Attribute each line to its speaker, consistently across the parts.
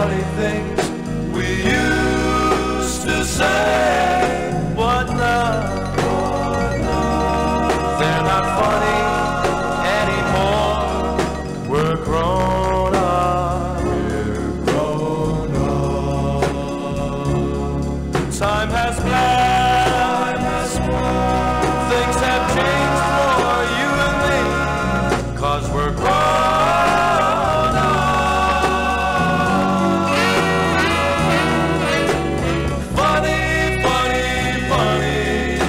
Speaker 1: funny things we used to say, but now they're not funny anymore. We're grown up. Time has passed. Things have changed for you and me, 'cause we're grown up. Funny, funny, funny,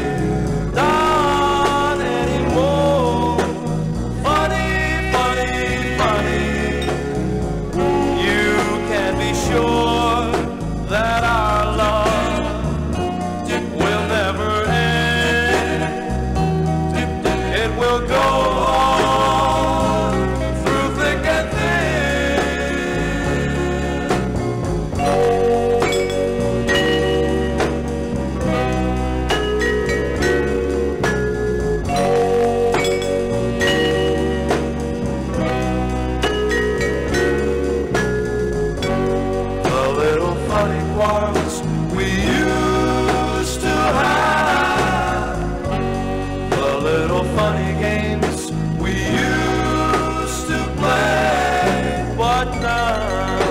Speaker 1: not anymore. Funny, funny, funny. You can be sure that our love will never end. It will go on through thick and the little funny quarrels we used to have, the little funny games we used to play, but now